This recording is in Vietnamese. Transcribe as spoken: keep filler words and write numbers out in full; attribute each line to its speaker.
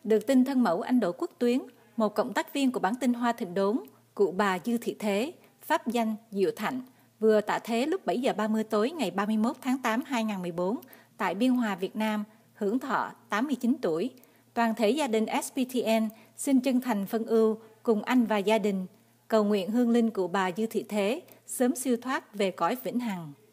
Speaker 1: Được tin thân mẫu anh Đỗ Quốc Tuyến, một cộng tác viên của bản tin Hoa Thịnh Đốn, cụ bà Dư Thị Thế, pháp danh Diệu Thạnh, vừa tạ thế lúc bảy giờ ba mươi tối ngày ba mươi mốt tháng tám năm hai nghìn không trăm mười bốn tại Biên Hòa, Việt Nam, hưởng thọ tám mươi chín tuổi. Toàn thể gia đình ét pê tê en xin chân thành phân ưu cùng anh và gia đình, cầu nguyện hương linh cụ bà Dư Thị Thế sớm siêu thoát về cõi vĩnh hằng.